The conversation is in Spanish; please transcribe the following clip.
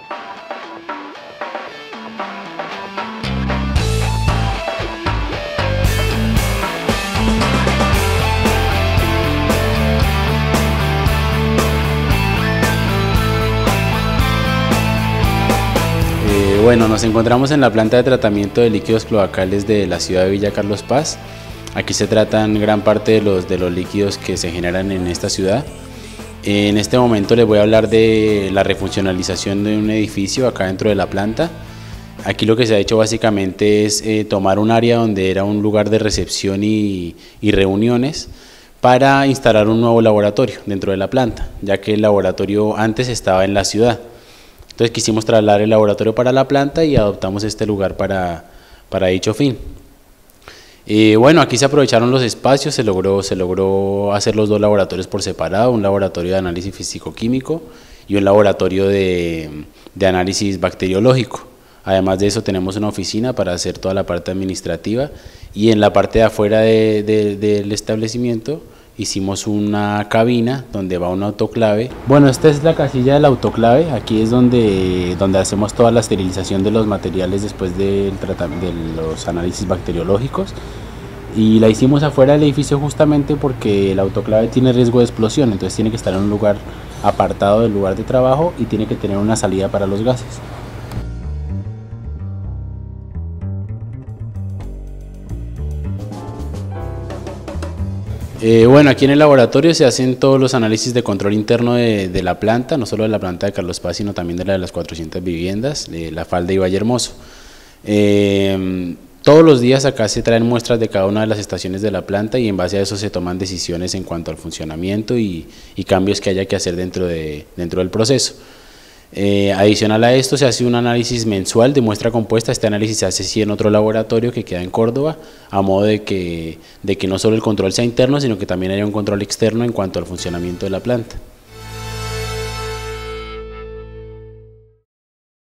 Bueno, nos encontramos en la planta de tratamiento de líquidos cloacales de la ciudad de Villa Carlos Paz. Aquí se tratan gran parte de los líquidos que se generan en esta ciudad. En este momento les voy a hablar de la refuncionalización de un edificio acá dentro de la planta. Aquí lo que se ha hecho básicamente es tomar un área donde era un lugar de recepción y reuniones para instalar un nuevo laboratorio dentro de la planta, ya que el laboratorio antes estaba en la ciudad. Entonces quisimos trasladar el laboratorio para la planta y adoptamos este lugar para dicho fin. Bueno, aquí se aprovecharon los espacios, se logró hacer los dos laboratorios por separado, un laboratorio de análisis físico-químico y un laboratorio de análisis bacteriológico. Además de eso tenemos una oficina para hacer toda la parte administrativa y en la parte de afuera del establecimiento hicimos una cabina donde va un autoclave. Bueno, esta es la casilla del autoclave, aquí es donde hacemos toda la esterilización de los materiales después de los análisis bacteriológicos, y la hicimos afuera del edificio justamente porque el autoclave tiene riesgo de explosión, entonces tiene que estar en un lugar apartado del lugar de trabajo y tiene que tener una salida para los gases. Bueno, aquí en el laboratorio se hacen todos los análisis de control interno de la planta, no solo de la planta de Carlos Paz, sino también de la de las 400 viviendas, de La Falda y Valle Hermoso. Todos los días acá se traen muestras de cada una de las estaciones de la planta y en base a eso se toman decisiones en cuanto al funcionamiento y cambios que haya que hacer dentro del proceso. Adicional a esto se hace un análisis mensual de muestra compuesta. Este análisis se hace sí en otro laboratorio que queda en Córdoba, a modo de que no solo el control sea interno, sino que también haya un control externo en cuanto al funcionamiento de la planta.